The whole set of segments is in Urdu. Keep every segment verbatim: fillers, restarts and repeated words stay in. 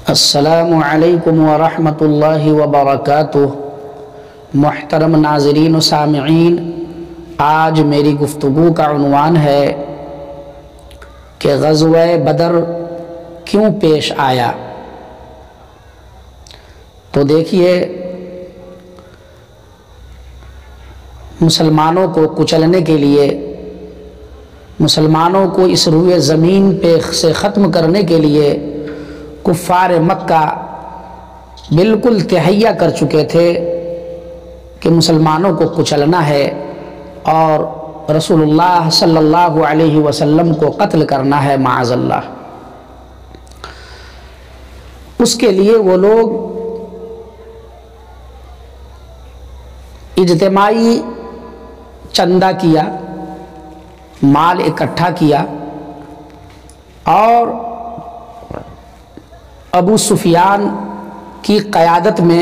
السلام علیکم ورحمۃ اللہ وبرکاتہ۔ محترم ناظرین و سامعین، آج میری گفتگو کا عنوان ہے کہ غزوہ بدر کیوں پیش آیا۔ تو دیکھیے، مسلمانوں کو کچلنے کے لیے، مسلمانوں کو اس روئے زمین پہ سے ختم کرنے کے لیے کفار مکہ بالکل تہیا کر چکے تھے کہ مسلمانوں کو کچلنا ہے اور رسول اللہ صلی اللہ علیہ وسلم کو قتل کرنا ہے معاذ اللہ۔ اس کے لیے وہ لوگ اجتماعی چندہ کیا، مال اکٹھا کیا اور ابو سفیان کی قیادت میں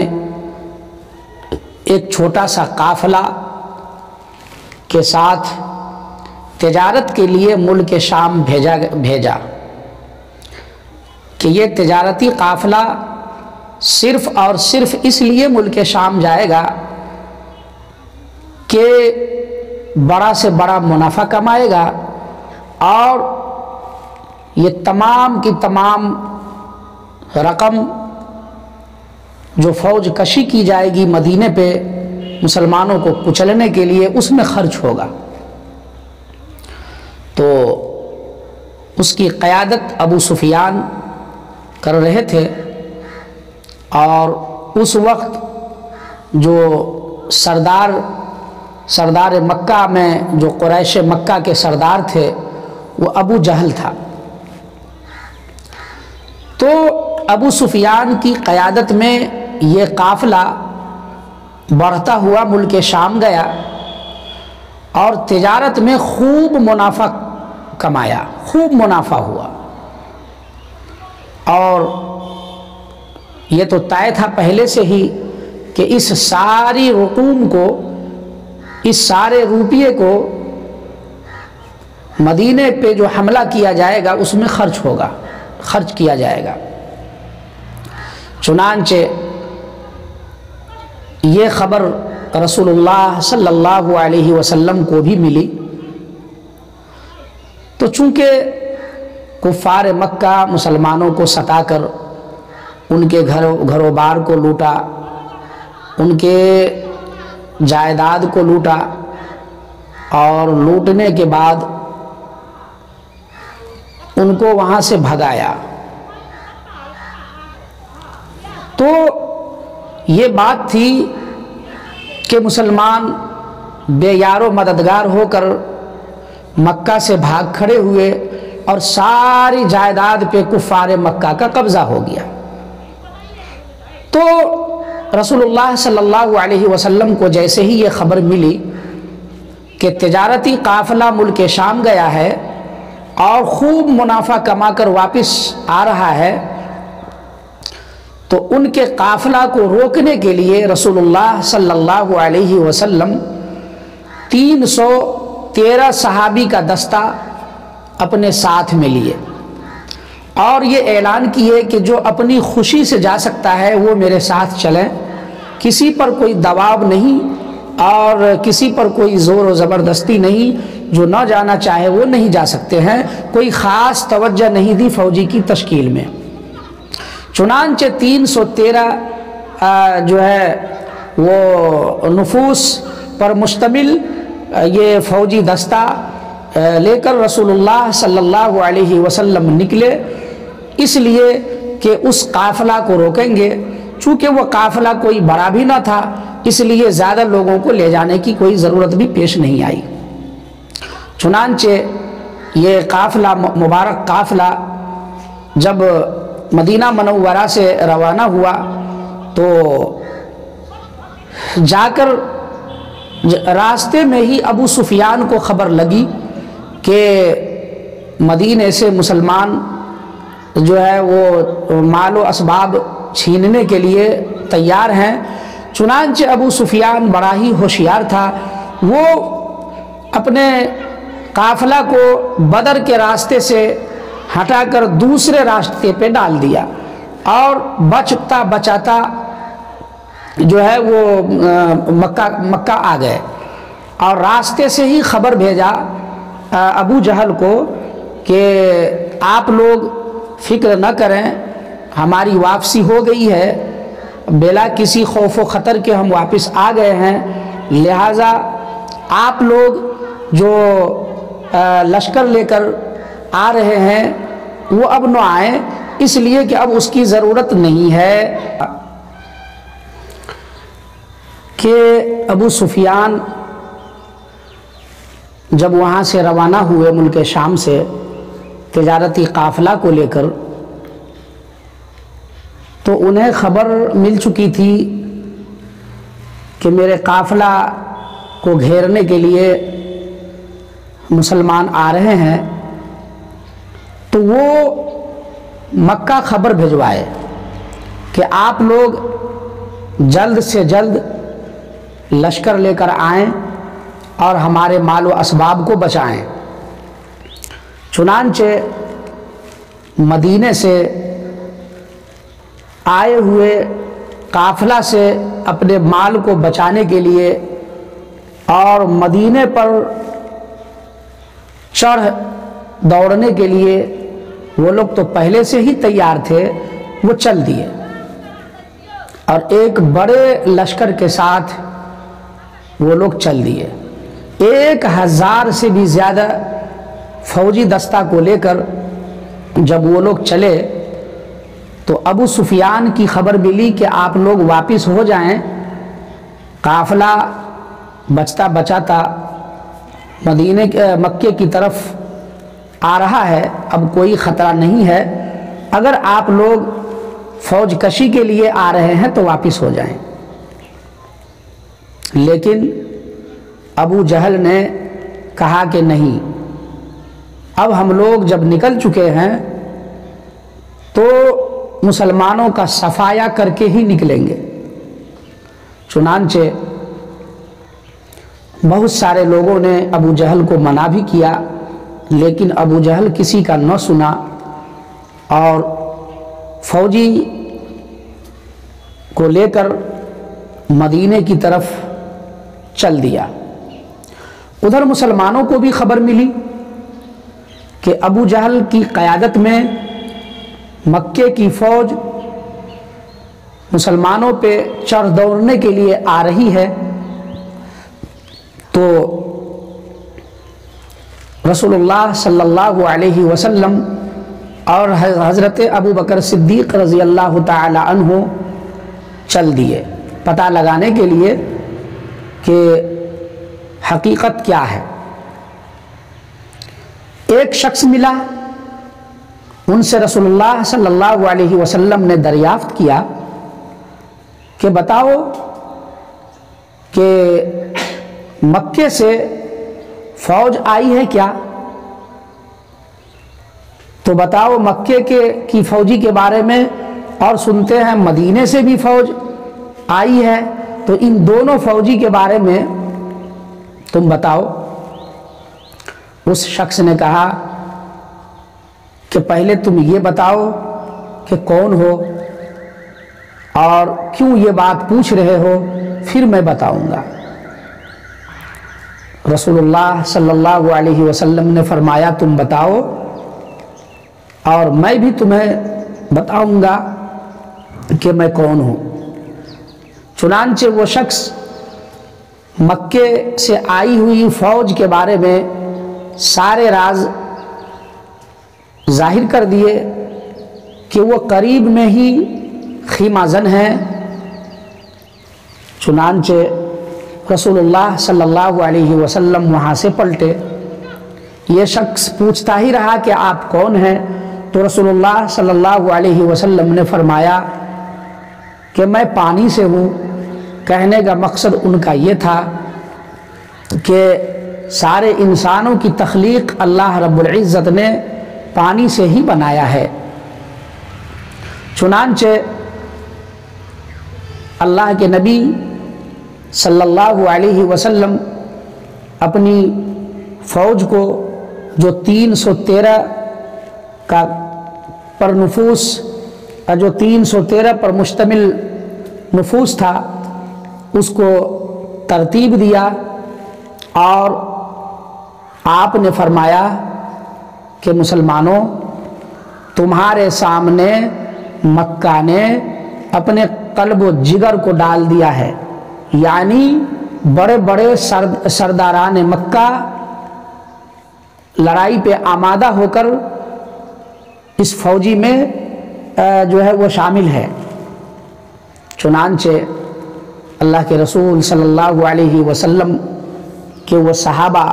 ایک چھوٹا سا قافلہ کے ساتھ تجارت کے لیے ملک شام بھیجا بھیجا کہ یہ تجارتی قافلہ صرف اور صرف اس لیے ملک شام جائے گا کہ بڑا سے بڑا منافع کمائے گا، اور یہ تمام کی تمام رقم جو فوج کشی کی جائے گی مدینے پہ مسلمانوں کو کچلنے کے لیے، اس میں خرچ ہوگا۔ تو اس کی قیادت ابو سفیان کر رہے تھے، اور اس وقت جو سردار سردار مکہ میں جو قریش مکہ کے سردار تھے وہ ابو جہل تھا۔ تو ابو سفیان کی قیادت میں یہ قافلہ بڑھتا ہوا ملک شام گیا اور تجارت میں خوب منافع کمایا، خوب منافع ہوا، اور یہ تو طے تھا پہلے سے ہی کہ اس ساری رقوم کو، اس سارے روپیے کو مدینے پہ جو حملہ کیا جائے گا اس میں خرچ ہوگا، خرچ کیا جائے گا۔ چنانچہ یہ خبر رسول اللہ صلی اللہ علیہ وسلم کو بھی ملی، تو چونکہ کفار مکہ مسلمانوں کو ستا کر ان کے گھروں گھروں بار کو لوٹا، ان کے جائیداد کو لوٹا، اور لوٹنے کے بعد ان کو وہاں سے بھگایا، تو یہ بات تھی کہ مسلمان بے یار و مددگار ہو کر مکہ سے بھاگ کھڑے ہوئے اور ساری جائیداد پہ کفار مکہ کا قبضہ ہو گیا۔ تو رسول اللہ صلی اللہ علیہ وسلم کو جیسے ہی یہ خبر ملی کہ تجارتی قافلہ ملک شام گیا ہے اور خوب منافع کما کر واپس آ رہا ہے، تو ان کے قافلہ کو روکنے کے لیے رسول اللہ صلی اللہ علیہ وسلم تین سو تیرہ صحابی کا دستہ اپنے ساتھ میں لیے، اور یہ اعلان کیے کہ جو اپنی خوشی سے جا سکتا ہے وہ میرے ساتھ چلیں، کسی پر کوئی دباؤ نہیں اور کسی پر کوئی زور و زبردستی نہیں، جو نہ جانا چاہے وہ نہیں جا سکتے ہیں، کوئی خاص توجہ نہیں دی فوجی کی تشکیل میں۔ چنانچہ تین سو تیرہ جو ہے وہ نفوس پر مشتمل یہ فوجی دستہ لے کر رسول اللہ صلی اللہ علیہ وسلم نکلے، اس لیے کہ اس قافلہ کو روکیں گے۔ چونکہ وہ قافلہ کوئی بڑا بھی نہ تھا، اس لیے زیادہ لوگوں کو لے جانے کی کوئی ضرورت بھی پیش نہیں آئی۔ چنانچہ یہ قافلہ، مبارک قافلہ جب مدینہ منورہ سے روانہ ہوا تو جا کر راستے میں ہی ابو سفیان کو خبر لگی کہ مدینے سے مسلمان جو ہے وہ مال و اسباب چھیننے کے لیے تیار ہیں۔ چنانچہ ابو سفیان بڑا ہی ہوشیار تھا، وہ اپنے قافلہ کو بدر کے راستے سے ہٹا کر دوسرے راستے پہ ڈال دیا، اور بچتا بچاتا جو ہے وہ مکہ مکہ آ گئے، اور راستے سے ہی خبر بھیجا ابو جہل کو کہ آپ لوگ فکر نہ کریں، ہماری واپسی ہو گئی ہے، بلا کسی خوف و خطر کے ہم واپس آ گئے ہیں، لہٰذا آپ لوگ جو لشکر لے کر آ رہے ہیں وہ اب نہ آئیں، اس لیے کہ اب اس کی ضرورت نہیں ہے۔ کہ ابو سفیان جب وہاں سے روانہ ہوئے ملک شام سے تجارتی قافلہ کو لے کر، تو انہیں خبر مل چکی تھی کہ میرے قافلہ کو گھیرنے کے لیے مسلمان آ رہے ہیں، تو وہ مکہ خبر بھجوائے کہ آپ لوگ جلد سے جلد لشکر لے کر آئیں اور ہمارے مال و اسباب کو بچائیں۔ چنانچہ مدینے سے آئے ہوئے قافلہ سے اپنے مال کو بچانے کے لیے اور مدینے پر چڑھ دوڑنے کے لیے وہ لوگ تو پہلے سے ہی تیار تھے، وہ چل دیے، اور ایک بڑے لشکر کے ساتھ وہ لوگ چل دیے۔ ایک ہزار سے بھی زیادہ فوجی دستہ کو لے کر جب وہ لوگ چلے تو ابو سفیان کی خبر ملی کہ آپ لوگ واپس ہو جائیں، قافلہ بچتا بچاتا مدینے مکے کی طرف آ رہا ہے، اب کوئی خطرہ نہیں ہے، اگر آپ لوگ فوج کشی کے لیے آ رہے ہیں تو واپس ہو جائیں۔ لیکن ابو جہل نے کہا کہ نہیں، اب ہم لوگ جب نکل چکے ہیں تو مسلمانوں کا صفایا کر کے ہی نکلیں گے۔ چنانچہ بہت سارے لوگوں نے ابو جہل کو منع بھی کیا، لیکن ابو جہل کسی کا نہ سنا اور فوجی کو لے کر مدینے کی طرف چل دیا۔ ادھر مسلمانوں کو بھی خبر ملی کہ ابو جہل کی قیادت میں مکے کی فوج مسلمانوں پہ چڑھ دوڑنے کے لیے آ رہی ہے، تو رسول اللہ صلی اللہ علیہ وسلم اور حضرت ابو بکر صدیق رضی اللہ تعالی عنہ چل دیے پتہ لگانے کے لیے کہ حقیقت کیا ہے۔ ایک شخص ملا، ان سے رسول اللہ صلی اللہ علیہ وسلم نے دریافت کیا کہ بتاؤ کہ مکے سے فوج آئی ہے کیا؟ تو بتاؤ مکے کے کی فوجی کے بارے میں، اور سنتے ہیں مدینے سے بھی فوج آئی ہے، تو ان دونوں فوجی کے بارے میں تم بتاؤ۔ اس شخص نے کہا کہ پہلے تم یہ بتاؤ کہ کون ہو اور کیوں یہ بات پوچھ رہے ہو، پھر میں بتاؤں گا۔ رسول اللہ صلی اللہ علیہ وسلم نے فرمایا تم بتاؤ اور میں بھی تمہیں بتاؤں گا کہ میں کون ہوں۔ چنانچہ وہ شخص مکے سے آئی ہوئی فوج کے بارے میں سارے راز ظاہر کر دیے کہ وہ قریب میں ہی خیمہ زن ہیں۔ چنانچہ رسول اللہ صلی اللہ علیہ وسلم وہاں سے پلٹے۔ یہ شخص پوچھتا ہی رہا کہ آپ کون ہیں، تو رسول اللہ صلی اللہ علیہ وسلم نے فرمایا کہ میں پانی سے ہوں۔ کہنے کا مقصد ان کا یہ تھا کہ سارے انسانوں کی تخلیق اللہ رب العزت نے پانی سے ہی بنایا ہے۔ چنانچہ اللہ کے نبی صلی اللہ علیہ وسلم اپنی فوج کو جو تین سو تیرہ کا پر نفوس جو تین سو تیرہ پر مشتمل نفوس تھا اس کو ترتیب دیا، اور آپ نے فرمایا کہ مسلمانوں، تمہارے سامنے مکہ نے اپنے قلب و جگر کو ڈال دیا ہے، یعنی بڑے بڑے سرد سرداران مکہ لڑائی پہ آمادہ ہو کر اس فوجی میں جو ہے وہ شامل ہے۔ چنانچہ اللہ کے رسول صلی اللہ علیہ وسلم کے وہ صحابہ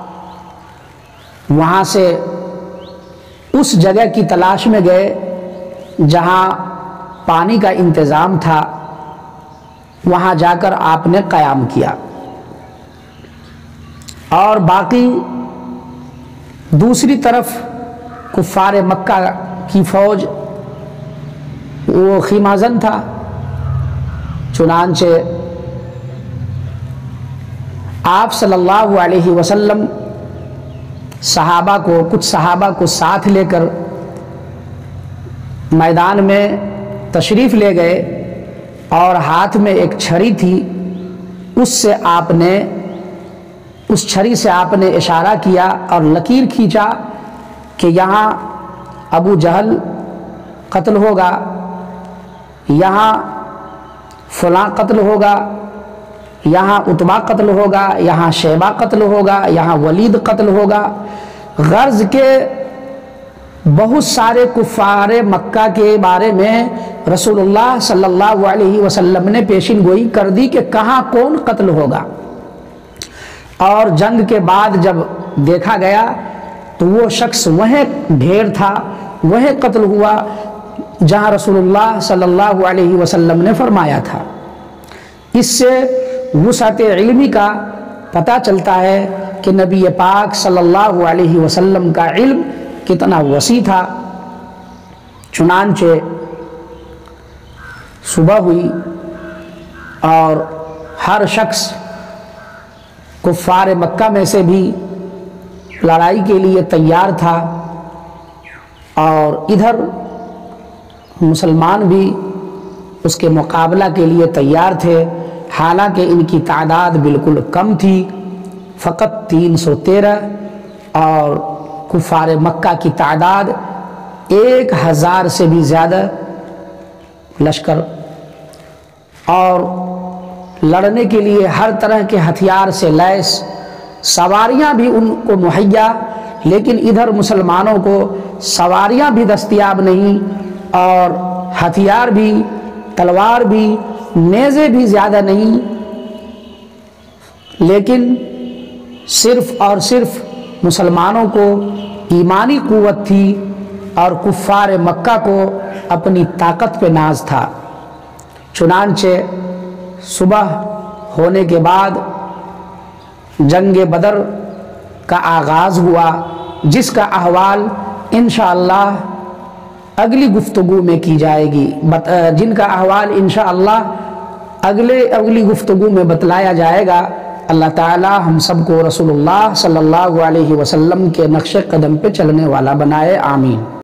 وہاں سے اس جگہ کی تلاش میں گئے جہاں پانی کا انتظام تھا، وہاں جا کر آپ نے قیام کیا، اور باقی دوسری طرف کفار مکہ کی فوج وہ خیمہ زن تھا۔ چنانچہ آپ صلی اللہ علیہ وسلم صحابہ کو کچھ صحابہ کو ساتھ لے کر میدان میں تشریف لے گئے، اور ہاتھ میں ایک چھری تھی، اس سے آپ نے اس چھری سے آپ نے اشارہ کیا اور لکیر کھینچا کہ یہاں ابو جہل قتل ہوگا، یہاں فلاں قتل ہوگا، یہاں عتبہ قتل ہوگا، یہاں شیبہ قتل ہوگا، یہاں ولید قتل ہوگا، غرض کے بہت سارے کفار مکہ کے بارے میں رسول اللہ صلی اللہ علیہ وسلم نے پیشین گوئی کر دی کہ کہاں کون قتل ہوگا۔ اور جنگ کے بعد جب دیکھا گیا تو وہ شخص وہیں ڈھیر تھا، وہیں قتل ہوا جہاں رسول اللہ صلی اللہ علیہ وسلم نے فرمایا تھا۔ اس سے وسعت علمی کا پتہ چلتا ہے کہ نبی پاک صلی اللہ علیہ وسلم کا علم کتنا وسیع تھا۔ چنانچہ صبح ہوئی اور ہر شخص کفار مکہ میں سے بھی لڑائی کے لیے تیار تھا، اور ادھر مسلمان بھی اس کے مقابلہ کے لیے تیار تھے، حالانکہ ان کی تعداد بالکل کم تھی، فقط تین سو تیرہ، اور کفار مکہ کی تعداد ایک ہزار سے بھی زیادہ لشکر، اور لڑنے کے لیے ہر طرح کے ہتھیار سے لیس، سواریاں بھی ان کو مہیا، لیکن ادھر مسلمانوں کو سواریاں بھی دستیاب نہیں، اور ہتھیار بھی، تلوار بھی، نیزے بھی زیادہ نہیں، لیکن صرف اور صرف مسلمانوں کو ایمانی قوت تھی اور کفار مکہ کو اپنی طاقت پہ ناز تھا۔ چنانچہ صبح ہونے کے بعد جنگ بدر کا آغاز ہوا، جس کا احوال انشاءاللہ اگلی گفتگو میں کی جائے گی، جن کا احوال انشاءاللہ اگلے اگلی گفتگو میں بتلایا جائے گا۔ اللہ تعالی ہم سب کو رسول اللہ صلی اللہ علیہ وسلم کے نقش قدم پہ چلنے والا بنائے، آمین۔